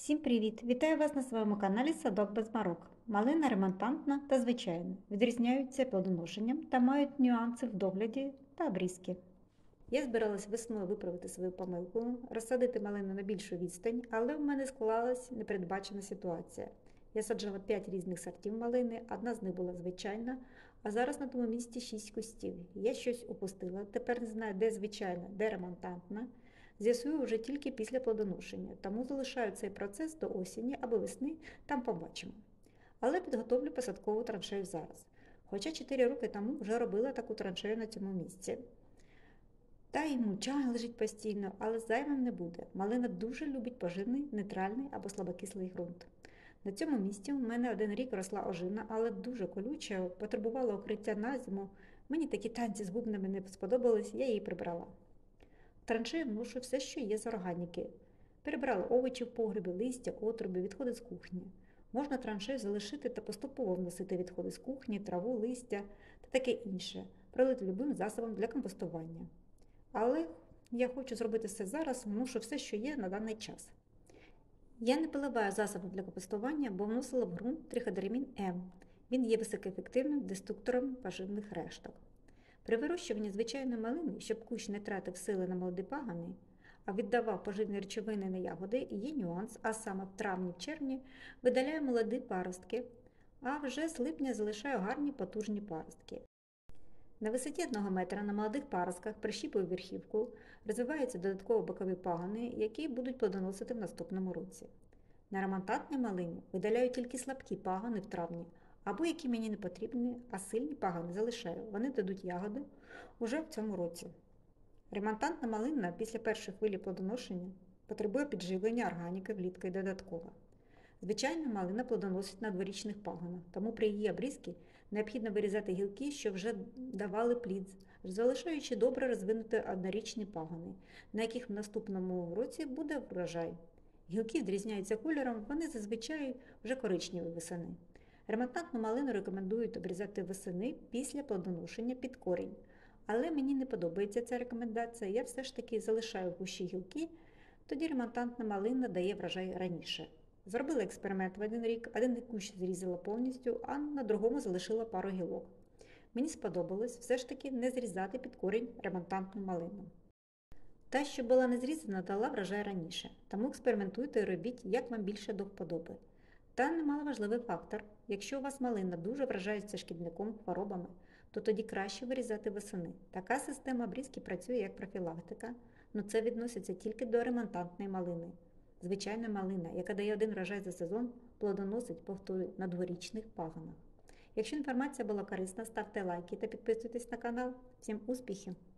Всім привіт! Вітаю вас на своєму каналі Садок без марок. Малина ремонтантна та звичайна, відрізняються плодоношенням та мають нюанси в догляді та обрізки. Я збиралась весною виправити свою помилку, розсадити малину на більшу відстань, але в мене склалась непередбачена ситуація. Я саджала 5 різних сортів малини, одна з них була звичайна, а зараз на тому місці 6 кустів. Я щось упустила, тепер не знаю, де звичайна, де ремонтантна. З'ясую вже тільки після плодоношення, тому залишаю цей процес до осені або весни, там побачимо. Але підготовлю посадкову траншею зараз. Хоча 4 роки тому вже робила таку траншею на цьому місці. Та й мульча лежить постійно, але зайвим не буде. Малина дуже любить поживний, нейтральний або слабокислий ґрунт. На цьому місці у мене 1 рік росла ожина, але дуже колюча, потребувала укриття на зиму. Мені такі танці з бубнами не сподобались, я її прибрала. В траншею вношу все, що є з органіки. Перебрала овочі в погребі, листя, отруби, відходи з кухні. Можна траншею залишити та поступово вносити відходи з кухні, траву, листя та таке інше, пролити любим засобом для компостування. Але я хочу зробити все зараз, вношу все, що є на даний час. Я не поливаю засобом для компостування, бо вносила в ґрунт триходерамін М. Він є високоефективним деструктором поживних решток. При вирощуванні звичайної малини, щоб кущ не тратив сили на молоді пагани, а віддавав поживні речовини на ягоди, є нюанс, а саме в травні-червні видаляю молоді паростки, а вже з липня залишаю гарні потужні паростки. На висоті 1 метра на молодих паростках прищіпую верхівку, розвиваються додатково бокові пагани, які будуть плодоносити в наступному році. На ремонтантній малині видаляю тільки слабкі пагани в травні, або які мені не потрібні, а сильні пагани залишаю, вони дадуть ягоди уже в цьому році. Ремонтантна малина після першої хвилі плодоношення потребує підживлення органіки влітку і додатково. Звичайна малина плодоносить на 2-річних пагонах, тому при її обрізці необхідно вирізати гілки, що вже давали плід, залишаючи добре розвинути 1-річні пагони, на яких в наступному році буде врожай. Гілки відрізняються кольором, вони зазвичай вже коричневі восени. Ремонтантну малину рекомендують обрізати восени після плодоношення під корінь. Але мені не подобається ця рекомендація, я все ж таки залишаю кущі гілки, тоді ремонтантна малина дає врожай раніше. Зробила експеримент в 1 рік, 1 кущ зрізала повністю, а на другому залишила пару гілок. Мені сподобалось все ж таки не зрізати під корінь ремонтантну малину. Та, що була не зрізана, дала врожай раніше, тому експериментуйте і робіть, як вам більше до вподоби. Та немаловажливий фактор, якщо у вас малина дуже вражається шкідником, хворобами, то тоді краще вирізати восени. Така система обрізки працює як профілактика, але це відноситься тільки до ремонтантної малини. Звичайна малина, яка дає 1 врожай за сезон, плодоносить, повторюю, на 2-річних пагонах. Якщо інформація була корисна, ставте лайки та підписуйтесь на канал. Всім успіхів!